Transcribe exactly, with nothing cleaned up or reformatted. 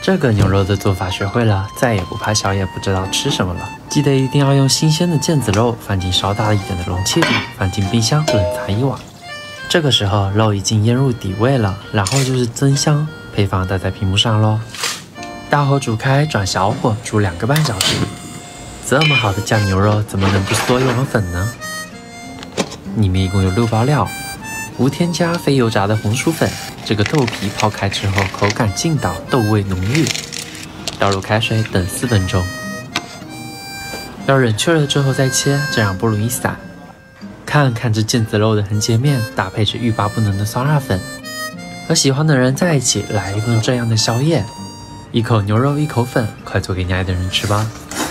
这个牛肉的做法学会了，再也不怕宵夜不知道吃什么了。记得一定要用新鲜的腱子肉放进稍大一点的容器里，放进冰箱冷藏一晚。这个时候肉已经腌入底味了，然后就是增香，配方打在屏幕上咯。大火煮开，转小火煮两个半小时。这么好的酱牛肉，怎么能不嗦一碗粉呢？里面一共有六包料，无添加、非油炸的红薯粉。这个豆皮泡开之后，口感劲道，豆味浓郁。倒入开水，等四分钟。要冷却了之后再切，这样不容易散。看看这腱子肉的横截面，搭配着欲罢不能的酸辣粉，和喜欢的人在一起来一顿这样的宵夜。一口牛肉，一口粉，快做给你爱的人吃吧。